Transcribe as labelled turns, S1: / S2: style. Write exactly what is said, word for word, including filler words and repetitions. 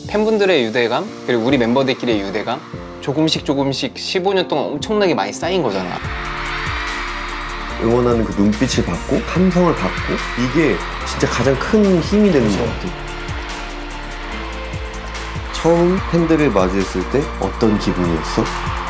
S1: 팬분들의 유대감, 그리고 우리 멤버들끼리의 유대감, 조금씩 조금씩 십오 년 동안 엄청나게 많이 쌓인 거잖아.
S2: 응원하는 그 눈빛을 받고 함성을 받고 이게 진짜 가장 큰 힘이 되는 것 같아. 처음 팬들을 맞이했을 때 어떤 기분이었어?